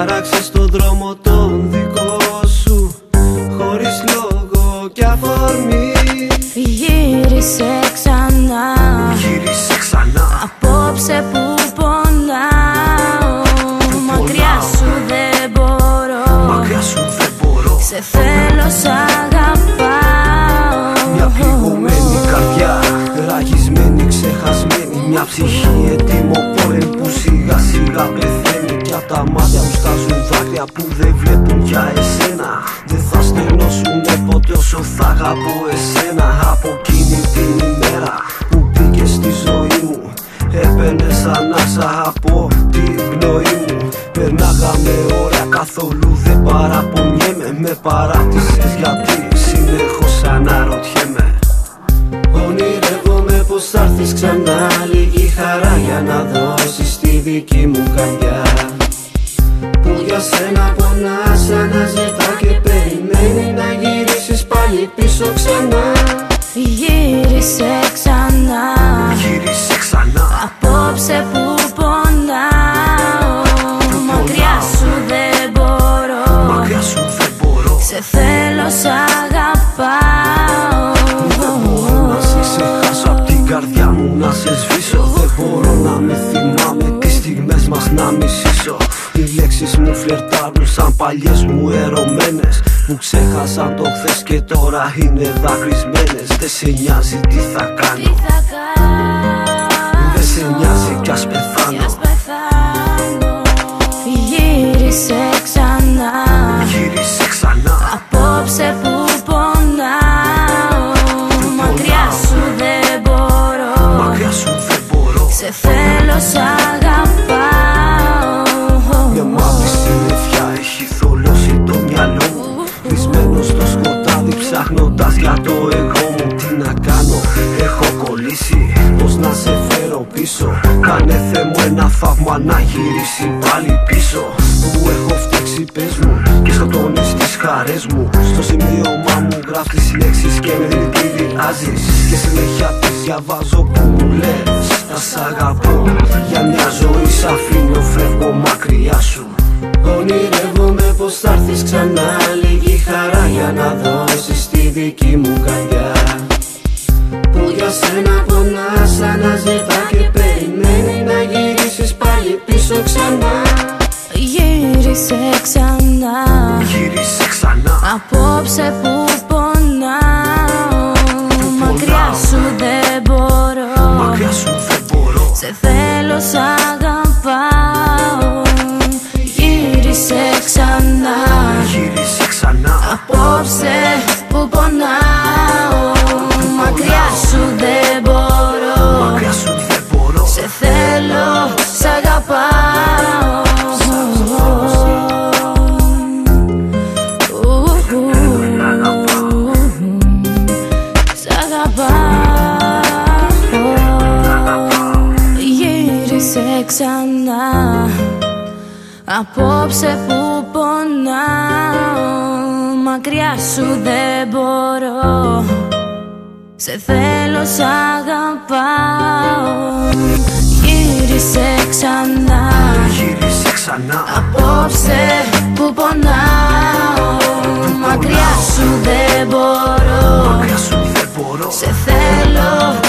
χάραξες τον δρόμο τον δικό σου, χωρίς λόγο κι αφορμή. Γύρισε ξανά, γύρισε ξανά. Απόψε που πονάω, μακριά σου δεν μπορώ, μακριά σου δεν μπορώ. σε θέλω, σ' αγαπάω. Μια πληγωμένη καρδιά, ραγισμένη, ξεχασμένη. Μια ψυχή έτοιμο πόλεμ που σιγά σιγά πεθαίνει. Κι απ' τα μάτια μου στάζουν δάκρυα που δεν βλέπουν για εσένα. Δεν θα στενώσουνε ποτέ όσο θα αγαπώ εσένα. Από εκείνη την ημέρα που μπήκες στη ζωή μου, έπαιρνες ανάσα από την πνοή μου. Περνάγαμε ώρα, καθόλου δεν παραπονιέμαι. Με παράτησες γιατί συνεχώς αναρωτιέμαι. Ονειρεύομαι πως θα έρθεις ξανά, λίγη χαρά για να δώσεις τη δική μου καρδιά, που για σένα πονά, σαν να ζητά και περιμένει να γυρίσεις πάλι πίσω ξανά. Γύρισε ξανά, γύρισε ξανά. Απόψε που πονάω, μακριά σου δεν μπορώ, μακριά σου δεν μπορώ. σε θέλω, σ' αγαπάω. Δεν μπορώ να σε ξεχάσω απ' την καρδιά μου, να σε σβήσω. Δεν μπορώ να μην θυμάμαι τις στιγμές μας να μισήσω. Οι λέξεις μου φλερτάρουν σαν παλιές μου ερωμένες, που ξέχασαν το χθες και τώρα είναι δακρυσμένες. Δεν σε νοιάζει τι θα κάνω, δεν σε νοιάζει κι ας πεθάνω. Γύρισε ξανά, γύρισε ξανά. Απόψε που πονάω, μακριά σου δεν μπορώ, μακριά σου δεν μπορώ. σε θέλω, σ' αγαπάω. Μια μαύρη συννεφιά έχει θολώσει το μυαλό μου, κλεισμένο στο σκοτάδι ψάχνοντας για το εγώ μου. Τι να κάνω, έχω κολλήσει, πως να σε φέρω πίσω. Κάνε Θεέ μου ένα θαύμα να γυρίσει πάλι πίσω. Που έχω φταίξει πες μου και σκοτώνεις τις χαρές μου. Στο σημείωμά μου γράφεις λέξεις και με δηλητηριάζεις, και συνέχεια τις διαβάζω που μου λες θα σ' αγαπώ. Για μια ζωή σ' αφήνω, φεύγω μακριά σου. Ονειρεύομαι πως θα έρθεις ξανά, λίγη χαρά για να δώσεις τη δική μου καρδιά, που για σένα πονά, σαν να ζητά και περιμένει να γυρίσεις πάλι πίσω ξανά. Γύρισε ξανά, γύρισε ξανά. Απόψε που πονάω, μακριά σου δεν μπορώ, μακριά σου δεν μπορώ. σε θέλω, σ' αγαπάω. Γύρισε ξανά, γύρισε ξανά. Απόψε που πονάω, μακριά σου δεν μπορώ, μακριά σου δεν μπορώ. σε θέλω, σ' αγαπάω. Σ' αγαπάω. Γύρισε ξανά, απόψε που πονάω, μακριά σου δεν μπορώ, σε θέλω, σ' αγαπάω. Γύρισε ξανά, γύρισε ξανά. Απόψε που πονάω, μακριά σου δεν μπορώ, μακριά σου δεν μπορώ. σε θέλω,